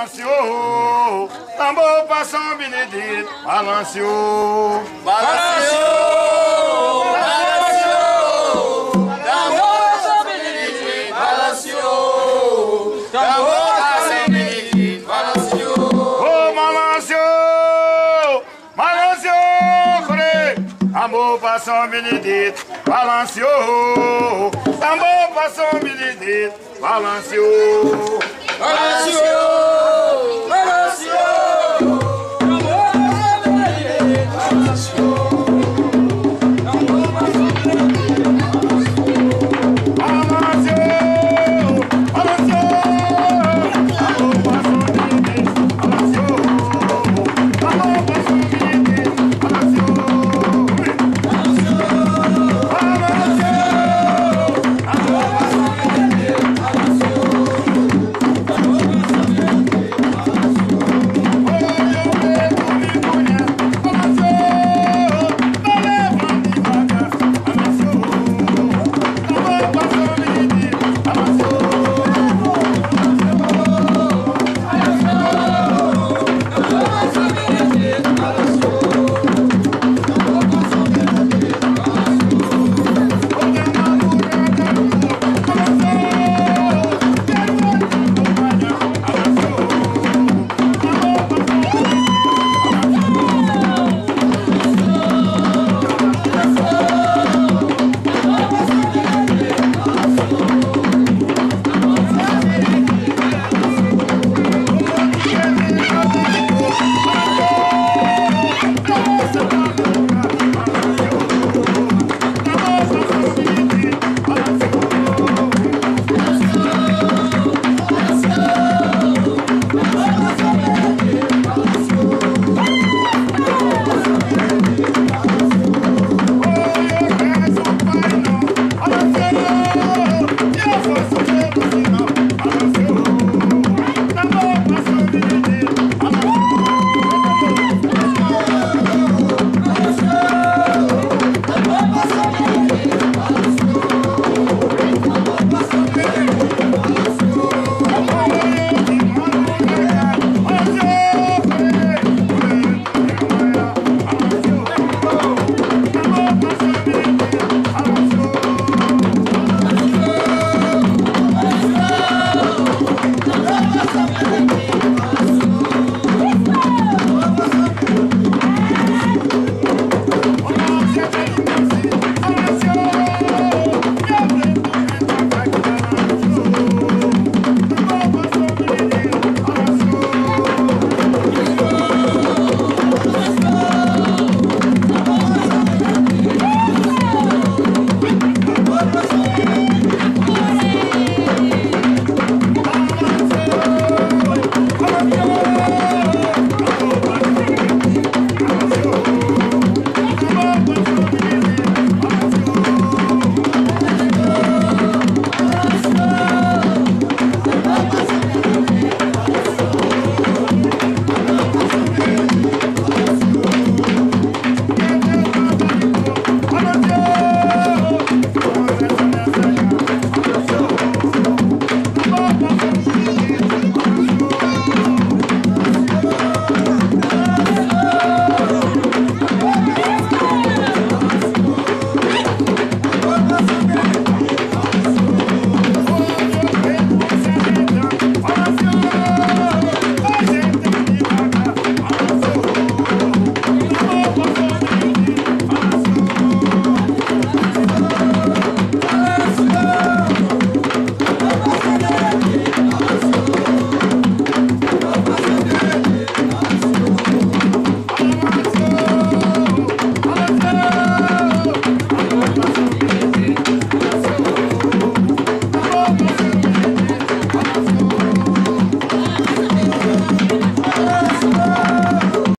balanceou, tambor pra São Benedito, balanceou, balanceou, balanceou, tambor pra São Benedito, balanceou, tambor pra São Benedito, balanceou, oh, balanceou, balanceou, corê, tambor pra São Benedito, balanceou, tambor pra São Benedito, balanceou, balanceou, balanceou, tambor pra São Benedito, balanceou, tambor pra São Benedito, balanceou, balanceou, tambor pra São Benedito, balanceou, tambor pra São Benedito, balanceou, balanceou.